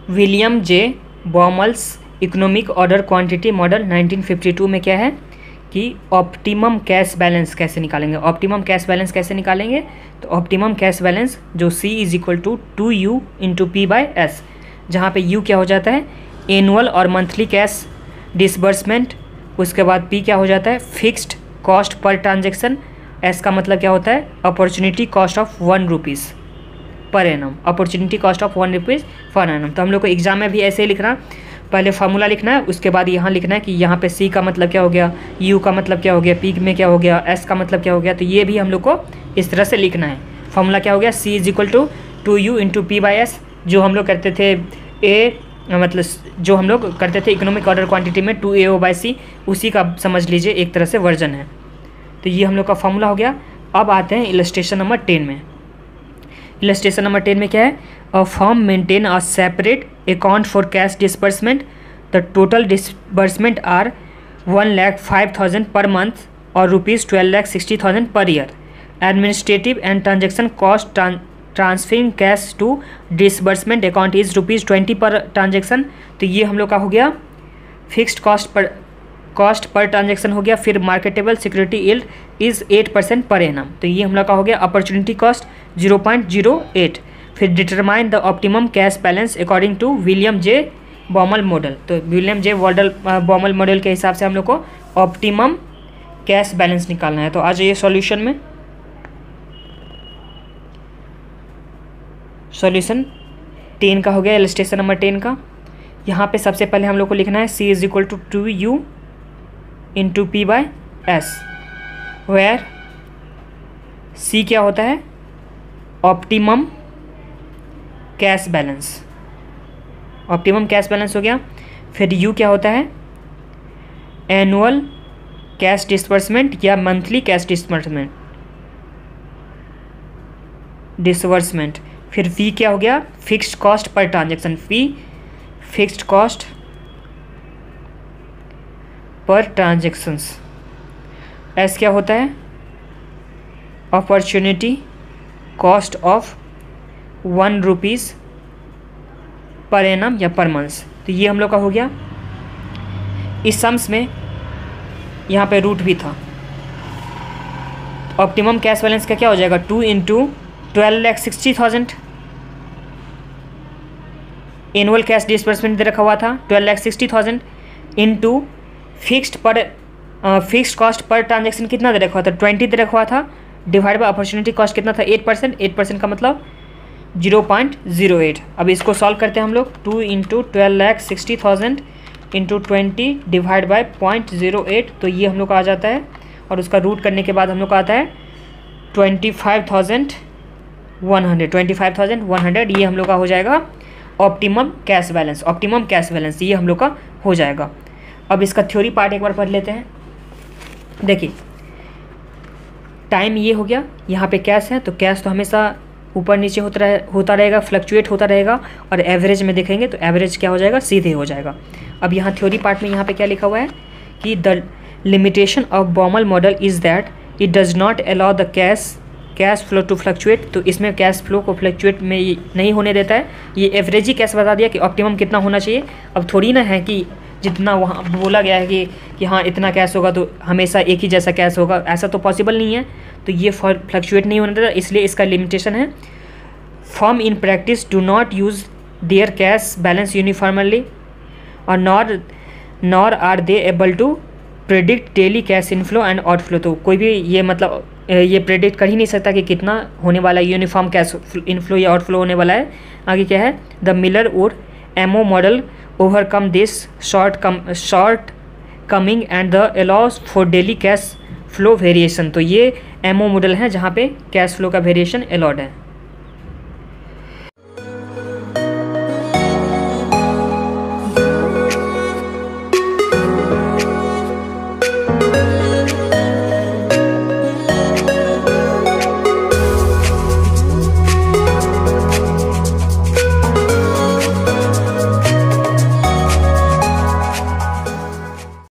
William J Baumol's economic order quantity model 1952 में क्या है कि ऑप्टिमम कैश बैलेंस कैसे निकालेंगे। ऑप्टिमम कैश बैलेंस कैसे निकालेंगे, तो ऑप्टिमम कैश बैलेंस जो C = 2U × P/S, जहाँ पे U क्या हो जाता है एनुअल और मंथली कैश डिसबर्समेंट, उसके बाद P क्या हो जाता है fixed cost per transaction, S का मतलब क्या होता है opportunity cost of 1 rupees per annum, opportunity cost of 1 rupees per annum. तो हम लोग को एग्जाम में भी ऐसे ही लिखना, पहले फार्मूला लिखना है, उसके बाद यहाँ लिखना है कि यहाँ पे C का मतलब क्या हो गया, U का मतलब क्या हो गया, P में क्या हो गया, S का मतलब क्या हो गया। तो ये भी हम लोग को इस तरह से लिखना है। फार्मूला क्या हो गया C = 2U × P/S, जो हम लोग करते थे जो हम लोग करते थे इकोनॉमिक ऑर्डर क्वांटिटी में 2AO/C, उसी का समझ लीजिए एक तरह से वर्जन है। तो ये हम लोग का फार्मूला हो गया। अब आते हैं इलस्ट्रेशन नंबर 10 में। इलस्ट्रेशन नंबर 10 में क्या है, a firm maintain a separate account for cash disbursement, the total disbursement are 1,05,000 per month और ₹12,60,000 per year. Administrative and transaction cost transferring cash to disbursement account is ₹20 per transaction. तो ये हम लोग का हो गया फिक्स्ड कॉस्ट पर ट्रांजेक्शन हो गया। फिर मार्केटेबल सिक्योरिटी यील्ड इज़ 8% पर एनम, तो ये हम लोग का हो गया अपॉर्चुनिटी कॉस्ट 0.08। फिर determine the optimum cash balance according to William J Baumol model. तो विलियम जे बॉमल मॉडल के हिसाब से हम लोग को ऑप्टिमम कैश बैलेंस निकालना है। तो आ जाइए सॉल्यूशन में। सॉल्यूशन 10 का हो गया, इलस्ट्रेशन नंबर 10 का। यहाँ पे सबसे पहले हम लोग को लिखना है C = 2U × P/S, where C क्या होता है optimum cash balance, optimum cash balance हो गया। फिर U क्या होता है एनुअल कैश डिसबर्समेंट या मंथली कैश डिसबर्समेंट। फिर V क्या हो गया fixed cost per transaction, fee fixed cost per transactions. S क्या होता है opportunity cost of 1 rupees per annum या पर मंथ। तो ये हम लोग का हो गया। इस सम्स में यहाँ पे रूट भी था। ऑप्टिमम कैश बैलेंस का क्या हो जाएगा 2 × 12,60,000। एनुअल कैश डिसबर्समेंट दे रखा हुआ था 12,60,000 into fixed cost per transaction कितना दे रखा हुआ था 20 दे रखा हुआ था, डिवाइड बाय अपॉर्चुनिटी कॉस्ट कितना था 8% का मतलब 0.08। अब इसको सॉल्व करते हैं हम लोग। 2 × 12,60,000 इंटू 20 डिवाइड बाय 0.08, तो ये हम लोग का आ जाता है। और उसका रूट करने के बाद हम लोग का आता है 25,100। ये हम लोग का हो जाएगा optimum cash balance. Optimum cash balance ये हम लोग का हो जाएगा। अब इसका थ्योरी पार्ट एक बार पढ़ लेते हैं। देखिए टाइम ये हो गया, यहाँ पे कैश है तो कैश तो हमेशा ऊपर नीचे होता रहेगा, फ्लक्चुएट होता रहेगा। और एवरेज में देखेंगे तो एवरेज क्या हो जाएगा सीधे हो जाएगा। अब यहाँ थ्योरी पार्ट में यहाँ पे क्या लिखा हुआ है कि the limitation of Baumol model is that it does not allow the cash flow to fluctuate. तो इसमें कैश फ्लो को फ्लक्चुएट में नहीं होने देता है। ये एवरेज ही कैश बता दिया कि ऑप्टिमम कितना होना चाहिए। अब थोड़ी ना है कि जितना वहाँ बोला गया है कि हाँ इतना कैश होगा तो हमेशा एक ही जैसा कैश होगा, ऐसा तो पॉसिबल नहीं है। तो ये फ्लक्चुएट नहीं होने देता, इसलिए इसका लिमिटेशन है। Firm in practice do not use their cash balance uniformly और nor are they able to predict daily cash inflow and outflow. तो कोई भी ये मतलब ये प्रेडिक्ट कर ही नहीं सकता कि कितना होने वाला है, यूनिफॉर्म कैश इनफ्लो या आउटफ्लो होने वाला है। आगे क्या है, द मिलर और MO model overcome this shortcoming and the allows for daily cash flow variation. तो ये एमओ मॉडल है जहाँ पे कैश फ्लो का वेरिएशन अलाउड है।